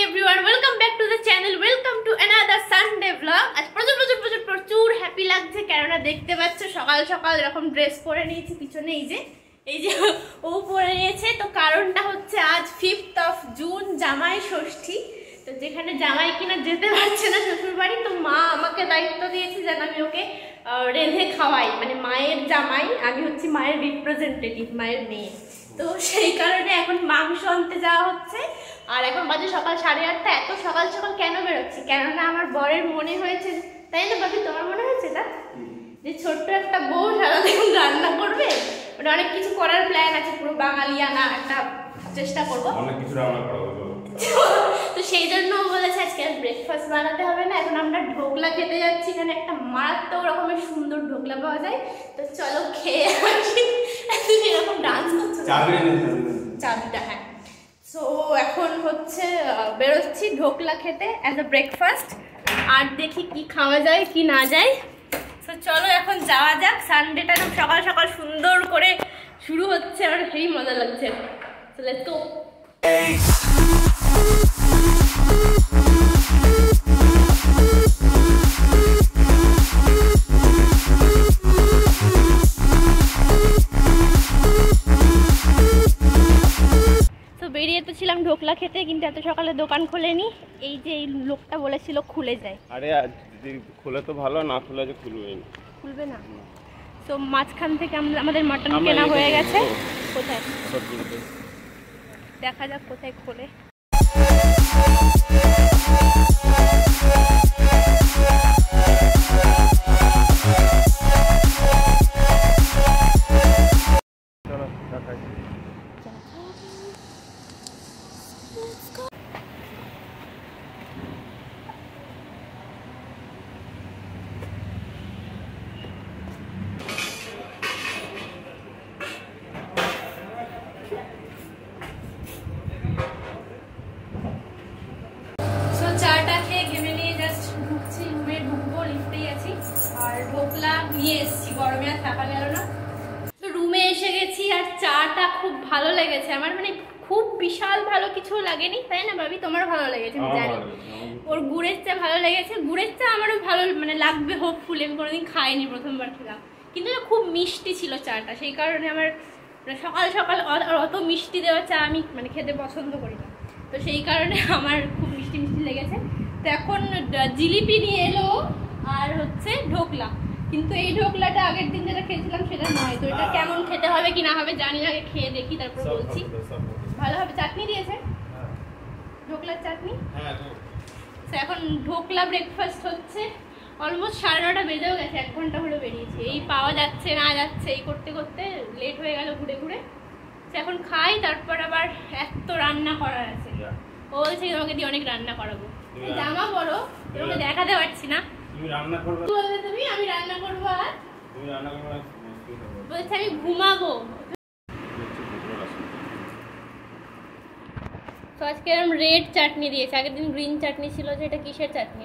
everyone, welcome back to the channel. Welcome to another Sunday vlog. আজ প্রচুর happy লাগছে কেননা দেখতে পাচ্ছ সকাল সকাল এরকম ড্রেস পরে নিয়েছি পিছনে এই যে ও পরে নিয়েছে। তো কারণটা হচ্ছে আজ 5th of June জামাই ষষ্ঠী। তো যেখানে জামাই কিনা যেতে পারছে না শ্বশুর বাড়ি, তো মা আমাকে দায়িত্ব দিয়েছে যেন আমি ওকে রেঁধে খাওয়াই, মানে মায়ের জামাই, আমি হচ্ছি মায়ের রিপ্রেজেন্টেটিভ, মায়ের মেয়ে। তো সেই কারণে এখন মাংস আনতে যাওয়া হচ্ছে। আর এখন বাজে সকাল 8:30। এত সকাল সকাল কেন বেরোচ্ছি? কেননা আমার বরের মনে হয়েছে, তাই না বাবি, তোমার মনে হয়েছে না যে ছোট্ট একটা বউ সারাদিন রান্না করবে, মানে অনেক কিছু করার প্ল্যান আছে, পুরো বাঙালিয়ানা একটা চেষ্টা করবো, অনেক কিছু রান্না করবো। তো সেই জন্য বলেছে আজকে আর ব্রেকফাস্ট বানাতে হবে না, এখন আমরা ঢোকলা খেতে যাচ্ছি। এখানে একটা মারাত্মক রকমের সুন্দর ঢোকলা পাওয়া যায়, তো চলো খেয়ে আসি। তুমি এরকম ডান্স করছো, চাবিটা, হ্যাঁ। সো এখন হচ্ছে বেরোচ্ছি ঢোকলা খেতে অ্যাজ আ ব্রেকফাস্ট, আর দেখি কি খাওয়া যায় কি না যায়। তো চলো এখন যাওয়া যাক। সানডেটা একদম সকাল সকাল সুন্দর করে শুরু হচ্ছে, আর সেই মজা লাগছে। চলে তো বেরিয়ে তো ছিলাম ঢোকলা খেতে, কিন্তু এত সকালে দোকান খোলেনি। এই যে এই লোকটা বলেছিল খুলে যায়। আরে যদি খুলে তো ভালো, না খুলে যে খুলবে না। তো মাঝখান থেকে আমাদের মাটন কেনা হয়ে গেছে। কোথায় দেখা যাক কোথায় খোলে। গরমে আর থাকা গেল না, তো রুমে এসে গেছি। আর চাটা খুব ভালো লেগেছে আমার, মানে খুব বিশাল ভালো কিছু লাগেনি, তাই না ভাবি? তোমার ভালো লেগেছে আমি জানি। ওর গুড়ের চা ভালো লেগেছে, গুড়ের চা আমারও ভালো মানে লাগবে হোপফুলি। আমি কোনোদিন খাইনি, প্রথমবার খেলাম, কিন্তু না খুব মিষ্টি ছিল চাটা, সেই কারণে আমার সকাল সকাল অত মিষ্টি দেওয়া চা আমি মানে খেতে পছন্দ করি না, তো সেই কারণে আমার খুব মিষ্টি মিষ্টি লেগেছে। তো এখন জিলিপি নিয়ে এলো আর হচ্ছে ঢোকলা, কিন্তু এই ঢোকলাটা আগের দিন যেটা খেয়েছিলাম সেটা নয়। তো এটা কেমন খেতে হবে কি না হবে জানি না, আগে খেয়ে দেখি তারপর বলছি। ভালো হবে। চাটনি দিয়েছে, ঢোকলার চাটনি। তো এখন ঢোকলা ব্রেকফাস্ট হচ্ছে। অলমোস্ট 9:30 বেজেও গেছে, 1 ঘন্টা হলো বেরিয়েছি। এই পাওয়া যাচ্ছে না যাচ্ছে এই করতে করতে লেট হয়ে গেল ঘুরে ঘুরে। তো এখন খাই, তারপর আবার এত রান্না করার আছে। ও বলছে তোমাকে দিয়ে অনেক রান্না করাবো। জামা পরো, তোমাকে দেখাতে পারছি না। তুমি রান্না করবে? বলবে তুমি আমি রান্না করব, আর তুমি রান্না করবে বলছে আমি ঘুমাবো। তো আজকে এরকম রেড চাটনি দিয়েছে, আগের দিন গ্রিন চাটনি ছিল। যে এটা কিসের চাটনি?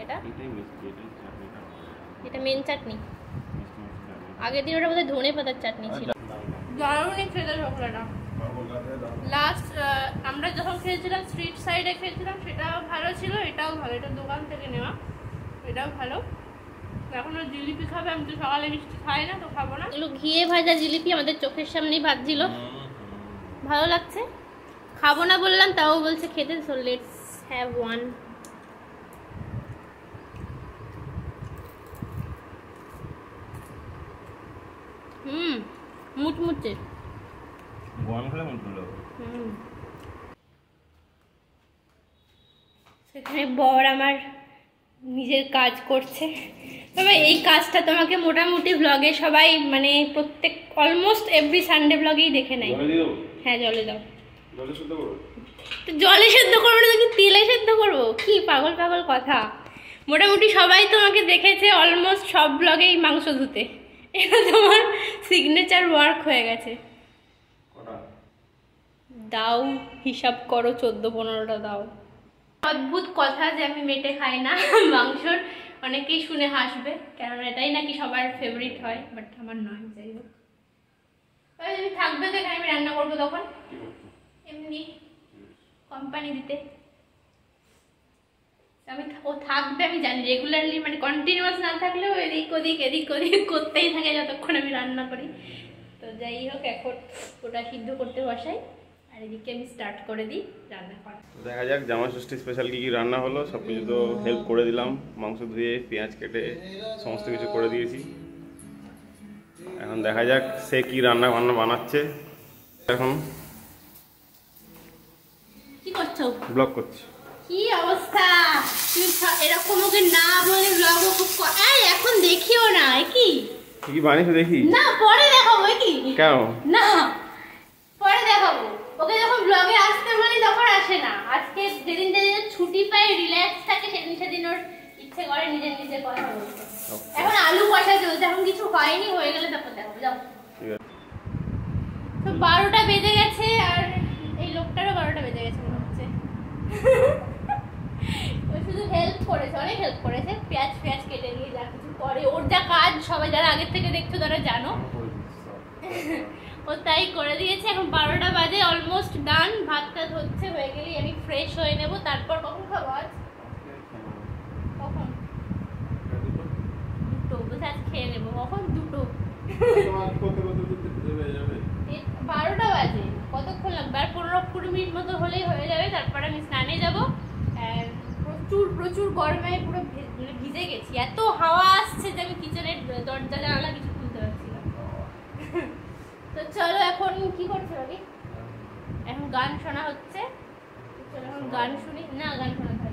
এটা মেন চাটনি। আগের দিন ওটা বোধহয় ধনে পাতার চাটনি ছিল। দারুণই খেতে ঢোকলাটা। লাস্ট আমরা যখন খেয়েছিলাম স্ট্রিট সাইডে খেয়েছিলাম, সেটাও ভালো ছিল, এটাও ভালো। এটা দোকান থেকে নেওয়া, এটাও ভালো। এখন জিলিপি খাবে, আমি তো সকালে মিষ্টি খাই না, তো খাবো না। এগুলো ঘিয়ে ভাজা জিলিপি আমাদের চোখের সামনেই ভাজছিল, ভালো লাগছে। খাবো না বললাম, তাও বলছে খেতে। So let's have one. মুচমুচে সেখানে বর আমার নিজের কাজ করছে। তবে এই কাজটা তোমাকে মোটামুটি ব্লগে সবাই মানে প্রত্যেক অলমোস্ট এভরি সানডে ব্লগেই দেখে নেয়। হ্যাঁ জলে দাও। তো জলে সেদ্ধ করবো না, কি তেলে সেদ্ধ করবো? কি পাগল পাগল কথা। মোটামুটি সবাই তোমাকে দেখেছে অলমোস্ট সব ব্লগেই মাংস ধুতে। এটা তোমার সিগনেচার ওয়ার্ক হয়ে গেছে। দাও হিসাব করো, 14-15টা দাও। অদ্ভুত কথা যে আমি মেটে খাই না মাংসর, অনেকেই শুনে হাসবে, কারণ এটাই নাকি সবার ফেভারিট হয়, বাট আমার নয়। যাই হোক, তুমি থাকবে তো এখানে, আমি রান্না করবো তখন এমনি কোম্পানি দিতে। ও থাকবে আমি জানি, রেগুলারলি মানে কন্টিনিউয়াস না থাকলেও এদিক ওদিক করতেই থাকে যতক্ষণ আমি রান্না করি। তো যাই হোক, এখন ওটা সিদ্ধ করতে বসাই আর এদিকে আমি স্টার্ট করে দিই রান্না করা। দেখা যাক জামাই ষষ্ঠী স্পেশাল কি রান্না হলো। সব কিছু তো হেল্প করে দিলাম, মাংস ধুয়ে পেঁয়াজ কেটে সমস্ত কিছু করে দিয়েছি। এখন দেখা যাক সে কি রান্না বানাচ্ছে। এখন কি করছো? ব্লগ করছি। কি অবস্থা, তুমি এরকম ওকে না বলে ব্লগ এখন দেখিও না। কি কি বানিয়েছো দেখি? না পরে দেখাবো। কি কেন না পরে দেখাবো, ওকে যখন ব্লগে আসতে বলি তখন আসে না। আজকে যেদিন ছুটি পাই রিল্যাক্স থাকে সেদিন ওর ইচ্ছে করে নিজে কথা বলতে। এখন আলু কষা চলছে, এখন কিছু হয়নি, হয়ে গেলে তারপর দেখাবো। যাও। তো 12টা বেজে গেছে আর এই লোকটারও 12টা বেজে গেছে মনে হচ্ছে। ও শুধু হেল্প করেছে, অনেক হেল্প করেছে, পেঁয়াজ কেটে নিয়ে যা কিছু করে, ওর যা কাজ সবাই যারা আগের থেকে দেখছো তারা জানো, ও তাই করে দিয়েছে। এখন 12টা বাজে, অলমোস্ট ডান। ভাতটা হচ্ছে, হয়ে গেলেই আমি ফ্রেশ হয়ে নেব। তারপর কখন খাবো? আজ কখন? 2টো বসে আজ খেয়ে নেবো। কখন? 2টো। 12টা বাজে, কতক্ষণ লাগবে? আর 15-20 মিনিট মতো হলেই হয়ে যাবে। তারপর আমি স্নানে যাবো। প্রচুর গরমে পুরো ভিজে গেছি, এত হাওয়া আসছে যে আমি কিচেনের দরজা জানালা কিছু খুলতে পারছি না। তো চলো, এখন কি করছো রবি? এখন গান শোনা হচ্ছে। চলো এখন গান শুনি। না, গান শোনা থাকবে।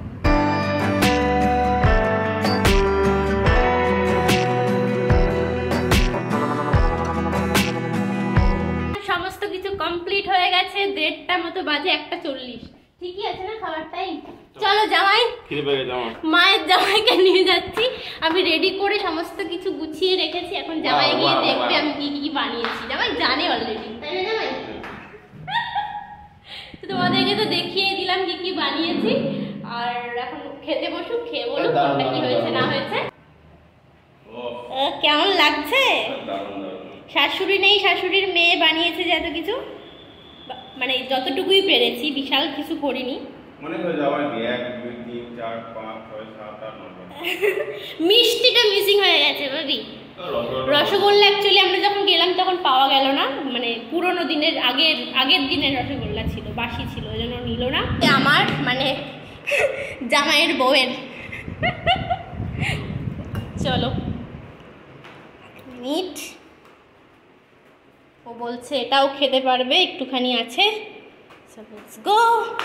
সমস্ত কিছু কমপ্লিট হয়ে গেছে। 1:30টা মতো বাজে, 1:40। ঠিকই আছে না খাবার টাইম? চলো জামাই, মায়ের জামাইকে নিয়ে যাচ্ছি। আমি রেডি করে সমস্ত কিছু গুছিয়ে রেখেছি। এখন জামাই গিয়ে দেখবে আমি কি বানিয়েছি। জামাই জানে অলরেডি, তাই না জামাই? তো তোমাদেরকে তো দেখিয়ে দিলাম কি বানিয়েছি। আর এখন খেতে বসুক, খেয়ে বলুক কোনটা কি হয়েছে না হয়েছে। কেমন লাগছে? শাশুড়ি নেই, শাশুড়ির মেয়ে বানিয়েছে যে এত কিছু, মানে যতটুকুই পেরেছি, বিশাল কিছু করিনি। মিষ্টিটা মিসিং হয়ে গেছে ভাবি। রসগোল্লা অ্যাকচুয়ালি আমরা যখন গেলাম তখন পাওয়া গেল না, মানে পুরোনো দিনের আগের দিনের রসগোল্লা ছিল, বাসি ছিল, ওই জন্য নিল না। আমার মানে জামাইয়ের বউয়ের। চলো মিট, ও বলছে এটাও খেতে পারবে, একটুখানি আছে। So let's go.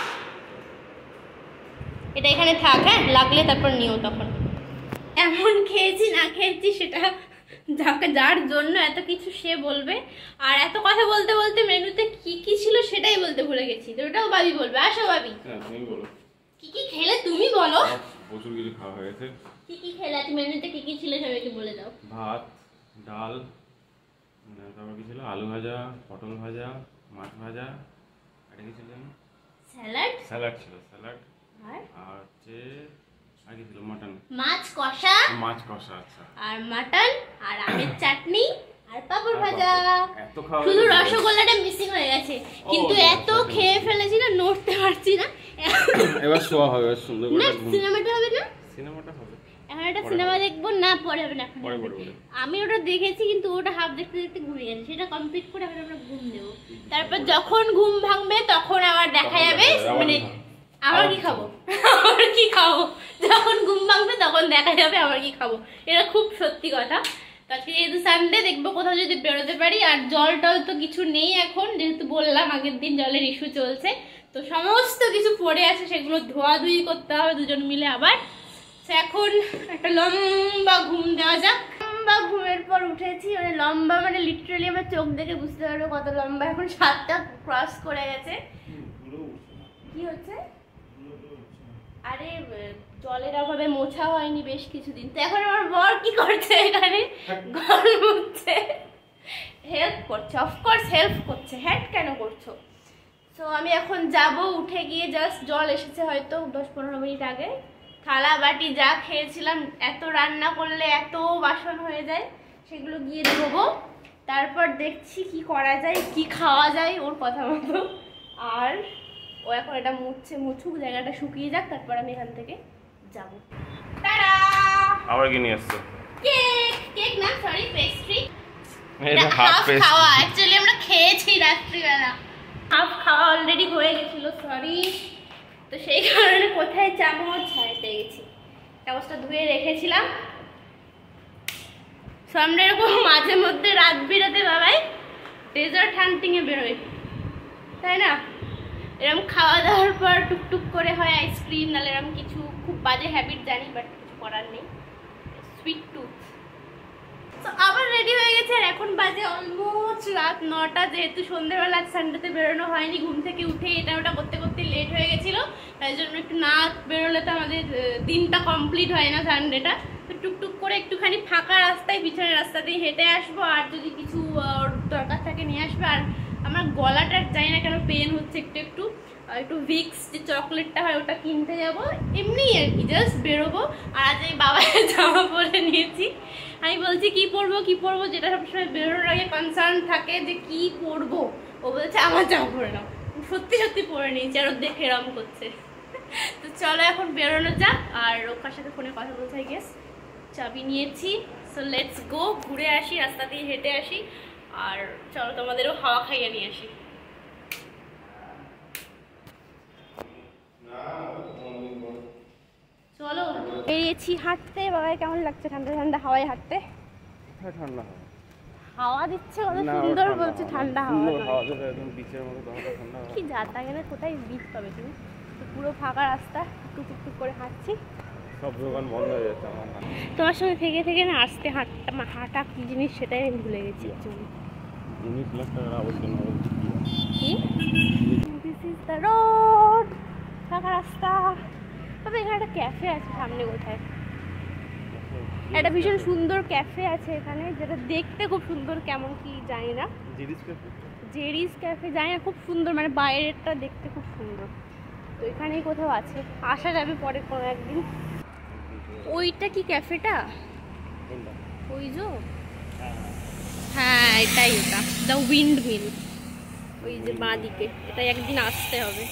এটা এখানে থাক, হ্যাঁ, লাগলে তারপর নিও তখন। এমন খেয়েছি না খেয়েছি সেটা যার জন্য এত কিছু সে বলবে। আর এত কথা বলতে বলতে মেনুতে কি ছিল সেটাই বলতে ভুলে গেছি। তো ওটাও ভাবি বলবে। আসো ভাবি, তুমি বলো কি খেলে, তুমি বলো। প্রচুর কিছু খাওয়া হয়ে গেছে। কি খেলে? মেনুতে কি ছিল সবাইকে বলে দাও। ভাত, ডাল, তারপর কি ছিল, আলু ভাজা, পটল ভাজা, মাছ ভাজা, আর কি ছিল? স্যালাড ছিল। আর হচ্ছে আর কি ছিল? মাছ কষা। আচ্ছা, আর মাটন, আর আমের চাটনি, আর পাপড় ভাজা। শুধু রসগোল্লাটা মিসিং হয়ে গেছে, কিন্তু এত খেয়ে ফেলেছি না, নড়তে পারছি না। এবার শোয়া হবে, সুন্দর করে সিনেমাটা হবে না? সিনেমাটা হবে। এখন একটা সিনেমা দেখবো না, পরে হবে না। আমি ওটা দেখেছি, কিন্তু ওটা হাফ দেখতে দেখতে ঘুরে গেছে। সেটা কমপ্লিট করে আমরা ঘুম দেবো। তারপর যখন ঘুম ভাঙবে তখন আবার দেখা যাবে, মানে আবার কি খাবো, যখন ঘুম ভাঙবে তখন দেখা যাবে আবার কি খাবো। এটা খুব সত্যি কথা। আজকে যেহেতু সানডে, দেখবো কোথাও যদি বেরোতে পারি। আর জলটাও তো কিছু নেই এখন, যেহেতু বললাম আগের দিন জলের ইস্যু চলছে। তো সমস্ত কিছু পড়ে আছে, সেগুলো ধোয়াধুয়ি করতে হবে দুজন মিলে আবার। এখন একটা লম্বা ঘুম দেওয়া যাক। লম্বা ঘুমের পর উঠেছি, মানে লম্বা মানে লিটারালি আমার চোখ দেখে বুঝতে পারবে কত লম্বা। এখন 7টা ক্রস করে গেছে। কি হচ্ছে? আরে জলের অভাবে মোছা হয়নি বেশ কিছুদিন। তো এখন আমার বর কি করছে এখানে? ঘর মুছছে, হেল্প করছে। অফকোর্স হেল্প করছে, হ্যাট কেন করছো? তো আমি এখন যাব, উঠে গিয়ে জাস্ট জল এসেছে হয়তো 10-15 মিনিট আগে। থালা বাটি যা খেয়েছিলাম, এত রান্না করলে এত বাসন হয়ে যায়, সেগুলো গিয়ে ধোবো। তারপর দেখছি কি করা যায়, কি খাওয়া যায় ওর কথা মতো। আর ও এখন এটা মুছুক, জায়গাটা শুকিয়ে যাক, তারপর আমি এখান থেকে যাবো। টাটা। আবার কি নিয়ে আসছো? কেক। কেক না, সরি, পেস্ট্রি। এটা হাফ পেস্ট্রি। খাওয়া অ্যাকচুয়ালি আমরা খেয়েছি রাত্রিবেলা, হাফ খাওয়া অলরেডি হয়ে গেছিল, সরি। তো সেই কারণে কোথায় চামচ হারাতে গেছি, চামচটা ধুয়ে রেখেছিলাম। সো আমরা এরকম মাঝে মধ্যে রাত বিরাতে বাবাই ডেজার্ট হান্টিংয়ে বেরোই, তাই না? এরকম খাওয়া দাওয়ার পর টুকটুক করে হয় আইসক্রিম, নাহলে এরকম কিছু। খুব বাজে হ্যাবিট জানি, বাট কিছু করার নেই, সুইট টুথ। তো আবার রেডি হয়ে গেছে, আর এখন বাজে অলমোস্ট রাত 9টা। যেহেতু সন্ধ্যেবেলা সানডেতে বেরোনো হয়নি, ঘুম থেকে উঠে এটা ওটা করতে করতে লেট হয়ে গেছিলো, তাই জন্য একটু না বেরোলে তো আমাদের দিনটা কমপ্লিট হয় না সানডেটা। তো টুকটুক করে একটুখানি ফাঁকা রাস্তায়, পিছনের রাস্তা দিয়ে হেঁটে আসবো, আর যদি কিছু দরকার থাকে নিয়ে আসবো। আর আমার গলাটা জানি না কেন পেন হচ্ছে একটু একটু, একটু ভিক্স যে চকলেটটা হয় ওটা কিনতে যাব, এমনি আর কি, জাস্ট বেরোবো। আর আজ এই বাবার জামা পরে নিয়েছি। আমি বলছি কি পরবো, যেটা সবসময় বেরোনোর আগে কনসার্ন থাকে যে কি পরবো, ও বলছে আমার জামা পরে নাও। সত্যি সত্যি পরে নিয়েছি, আর ও দেখে এরম করছে। তো চলো এখন বেরোনো যাক। আর ওখার সাথে ফোনে কথা বলতে হয়, গেস চাবি নিয়েছি। সো লেটস গো, ঘুরে আসি, রাস্তা দিয়ে হেঁটে আসি, আর চলো তোমাদেরও হাওয়া খাইয়ে নিয়ে আসি। চলো বেরিয়েছি হাঁটতে। বাবাই কেমন লাগছে ঠান্ডা ঠান্ডা হাওয়ায় হাঁটতে? ঠান্ডা হাওয়া দিচ্ছে কত সুন্দর, বলছে ঠান্ডা হাওয়া। কি যাতা গেলে কোথায় বিচ পাবে তুমি? তো পুরো ফাঁকা রাস্তা, টুকটুক করে হাঁটছি। সব দোকান বন্ধ হয়ে যাচ্ছে। তোমার সঙ্গে থেকে থেকে না আসতে হাঁটা কি জিনিস সেটাই আমি ভুলে গেছি। দিস ইজ দ্য রোড, ফাঁকা রাস্তা। তবে এখানে একটা ক্যাফে আছে সামনে, কোথায় একটা ভীষণ সুন্দর ক্যাফে আছে এখানে, যেটা দেখতে খুব সুন্দর, কেমন কি জানি না, জেরিস ক্যাফে জানি না, খুব সুন্দর, মানে বাইরেরটা দেখতে খুব সুন্দর। তো এখানেই কোথাও আছে, আসা যাবে পরে কোনো একদিন। ওইটা কি ক্যাফেটা? ওই যে, হ্যাঁ এটাই, ওটা দ্য উইন্ড মিল, ওই যে বাঁ দিকে। এটাই একদিন আসতে হবে।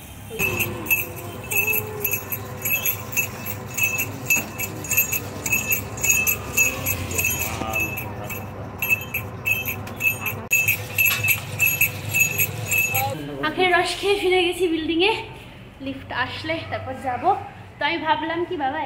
আখের রস খেয়ে ফিরে গেছি বিল্ডিংয়ে, লিফট আসলে তারপর যাব। তো আমি ভাবলাম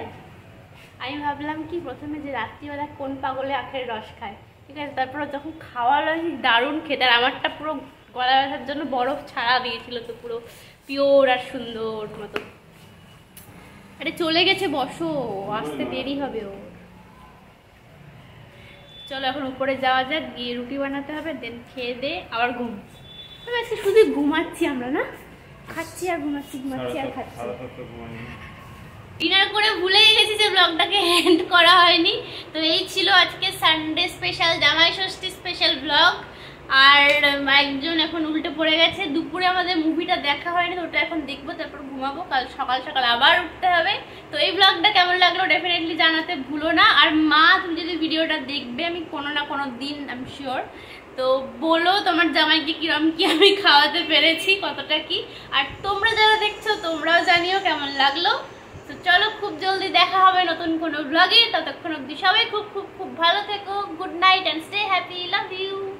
কি প্রথমে যে রাত্রিবেলা কোন পাগলে আখের রস খায়, ঠিক আছে, তারপর যখন খাওয়ার দারুণ খেতে। আর আমারটা পুরো গলা ব্যথার জন্য বরফ ছাড়া দিয়েছিল, তো পুরো পিওর আর সুন্দর মতো। আরে চলে গেছে, বসো, আসতে দেরি হবে ও। চলো এখন উপরে যাওয়া যাক, গিয়ে রুটি বানাতে হবে, দেন খেয়ে দে আবার ঘুম। আজকে শুধু ঘুমাচ্ছি আমরা, না খাচ্ছি আর ঘুমাচ্ছি, ঘুমাচ্ছি আর খাচ্ছি। ডিনার করে ভুলেই গেছি যে ব্লগটাকে এন্ড করা হয়নি। তো এই ছিল আজকে সানডে স্পেশাল, জামাই ষষ্ঠী স্পেশাল ব্লগ। আর একজন এখন উল্টে পড়ে গেছে, দুপুরে আমাদের মুভিটা দেখা হয়নি, তো ওটা এখন দেখবো, তারপর ঘুমাবো, কাল সকাল সকাল আবার উঠতে হবে। তো এই ব্লগটা কেমন লাগলো ডেফিনেটলি জানাতে ভুলো না। আর মা, তুমি যদি ভিডিওটা দেখবে আমি কোনো না কোনো দিন, আই এম শিওর, তো বলো তোমার জামাইকে কিরম কি আমি খাওয়াতে পেরেছি, কতটা কি। আর তোমরা যারা দেখছো তোমরাও জানিও কেমন লাগলো। তো চলো খুব জলদি দেখা হবে নতুন কোনো ব্লগে, ততক্ষণ অবধি সবাই খুব খুব খুব ভালো থেকো। Good night and stay happy, love you.